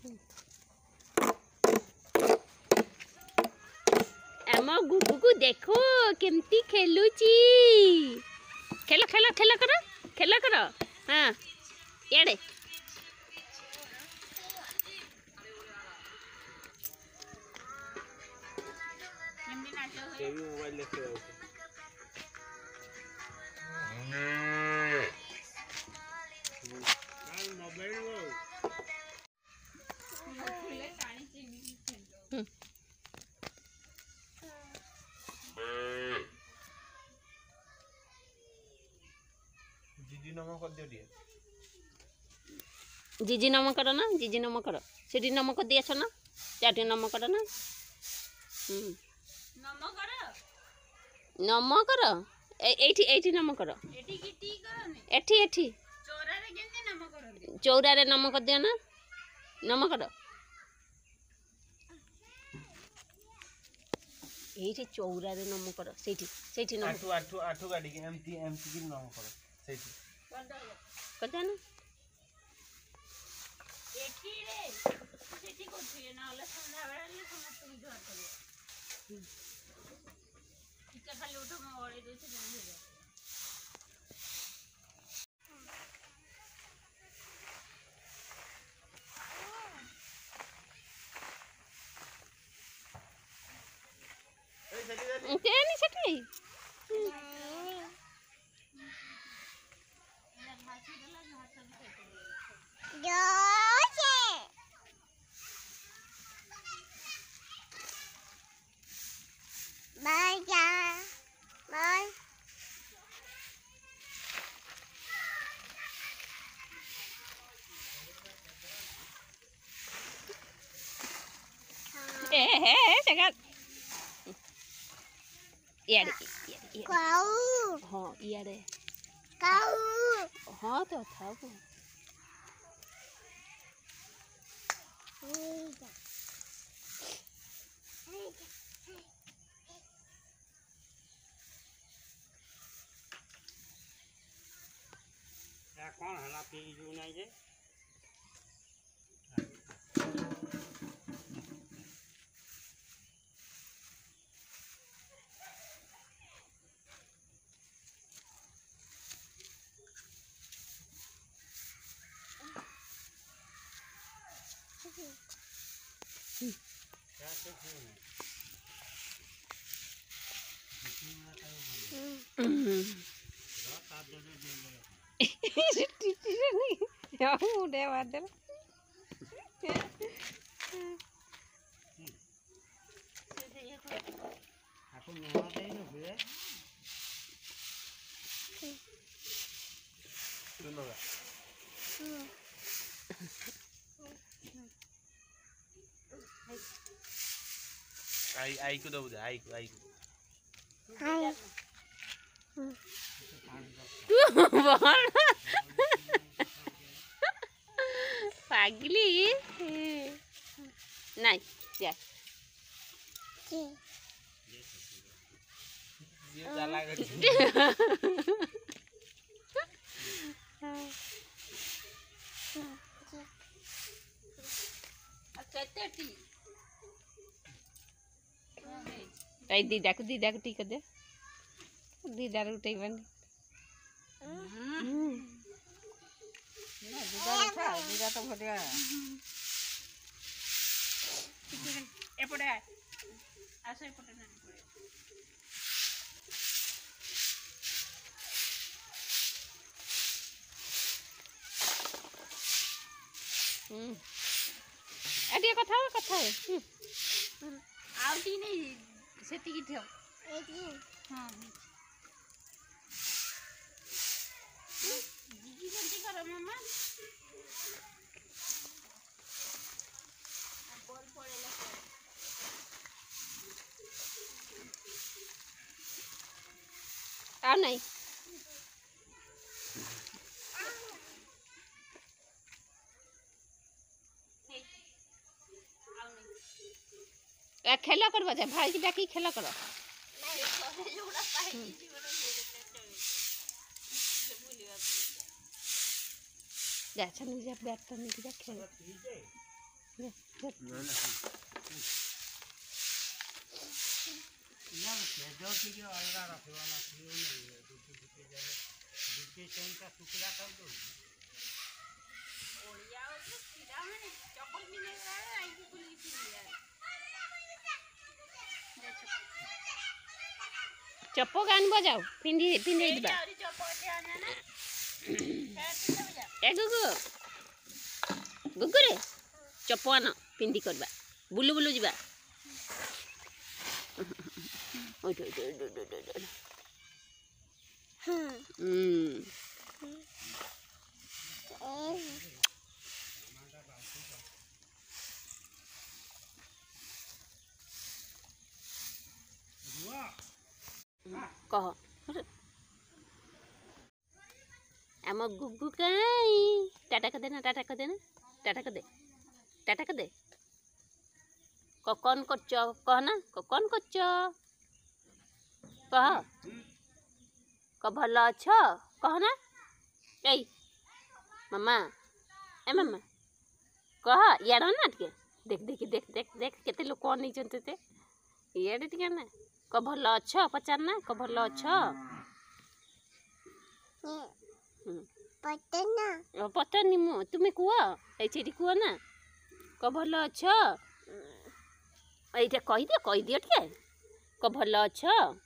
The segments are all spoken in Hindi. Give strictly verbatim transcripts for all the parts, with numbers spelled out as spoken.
आम गुगु को देखो केमती खेलुची खेल खेल खेल कर खेल कर हाँ इे जीजी नम कर दियो दिए जीजी नम कर ना जीजी नम कर सीटी नम कर दिए ना चाटी नम कर ना नम कर नम कर एठी एठी नम कर एठी की टी करने एठी एठी चौरा रे केंती नम कर चौरा रे नम कर दिया ना नम कर एठी चौरा रे नम कर सेठी सेठी नम आठू आठू आठू गाड़ी के एमटी एमटी की नम कर सेठी कर दे ना एठी रे सेठी को छिए ना हले संध्या बेला ले समस्त को घर करियो टिका खाली उठो म ओरे दो से जन हो ए सेठी दे के नहीं सेठी एला घासी देला घास सब सेठी जो से बाय जा बाय ए हे जगह यार यार काऊ हां यार काऊ हां तो था वो या कौन हला पी जू नहीं जे क्या से नहीं यार मुझे बादल आपको नवा दे न फिर सुनो आई आई को दो दे आई को आई को हाय पागली नहीं जा ये जाला कर कहते टी आई दीदा को दीदा को टी कर दे दीदा रो टी बन ना दीदा उठा दीदा तो भटिया एपटे आसे एपटे ना हम्म आडिया कथा कथा आउटी नहीं सेती की ठेव एटी हां जीजी जल्दी करो मामा बोल पड़ेला आ नहीं खेला कर बजा भाई की डाकी खेला करो जा चल जा बैठ कर नहीं जा खेल ना या भेजो टिके अलगा रखवाना थियो नहीं दुटी दुटी जाले दुटी सेंटा सुखला कर दो ओडिया ओले सीधा में चप्पल पिने गए आई की खुली थी यार चप्पो गान बजाओ पिंडी पिंडी दिबा और चप्पल के आना ना कैसे बजा ए गुगु गुगु रे चप्पो आना पिंडी करबा बुलु बुलु जिबा ओय ओय ओय ओय ओय हम्म कह आम गुगु काई टाटा कर देना टाटा कर देना टाटा कर दे टाटा कर दे क कौन करछ कह ना क कौन करछ कह क भल अछ कह ना ए मामा ए मामा कह यार ना टिके देख देख देख देख देख केते लोग कोन नहीं चनते ते यार टिके ना क भल अछ पचार ना क भल अछ पटना ओ पता नहीं मु तुम्हें कुआ ए चेरी कुआ ना क भल अछ एटा कहि दे कहि दियो टिके क भल अछ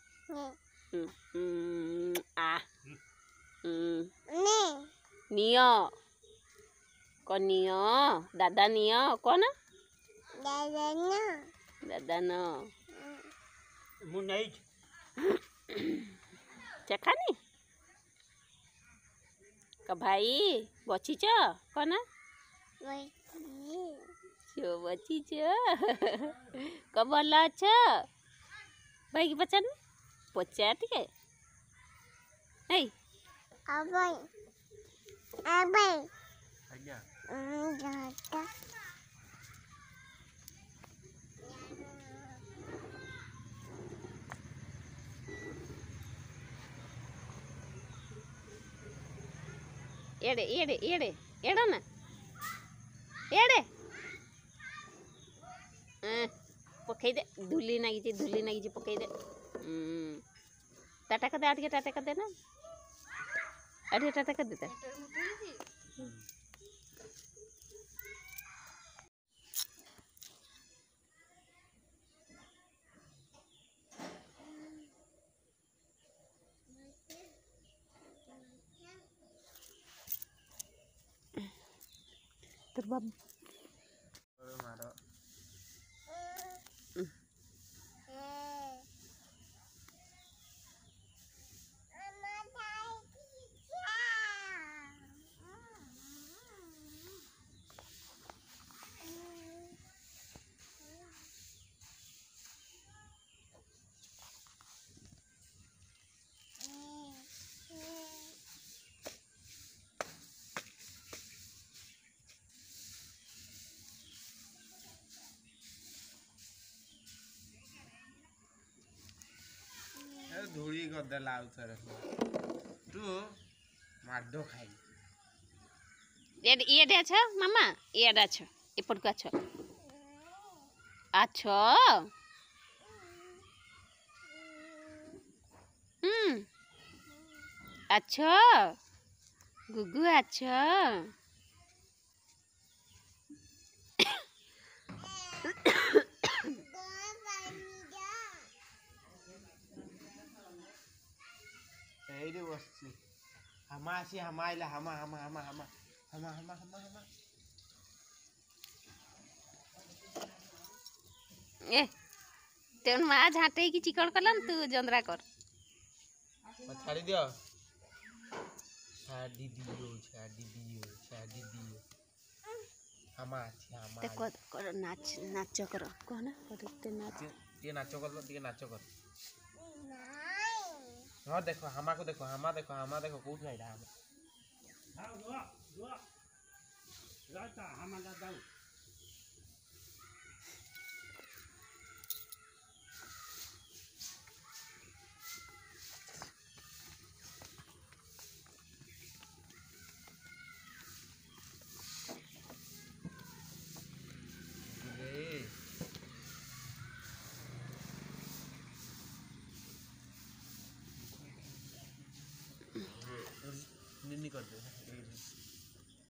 आ ने नियो क नियो दादा नियो कौन दादा ना दादा न मु नहीं चखानी क भाई बची छ कौन वही जो बची छ क भल अछ भाई की पचार पचार टिके ए अबे अबे आज्ञा जाता एड़े एड़े एड़े एड़ा ना एड़े पकई दे धुली नागी धुली नागी पकई दे टाटा कर दे आटे टाटा कर दे ना आटे टाटा कर देता terbang मारो धूली करदेला आउथरे तू माडो खाई ये ये दे छ मामा ये दे छ एपट का छ अच्छा हम्म अच्छा गुगु अच्छा एडी बसছি हमा आसी हमा आइला हमा हमा हमा हमा हमा हमा हमा हमा ए तेन मा झाटे की चिकन कलन तू जंद्रा कर छाड़ी दियो छाड़ी दियो छाड़ी दियो छाड़ी दियो हमा आसी हमा ते कर कर नाच नाच कर कोना कर ते नाच ये नाचो कर लो ये नाचो कर हाँ देखो हमा को देखो हमा देखो हमा देखो कौन है इधर हाँ दुआ दुआ लाता हमा लाता नहीं करते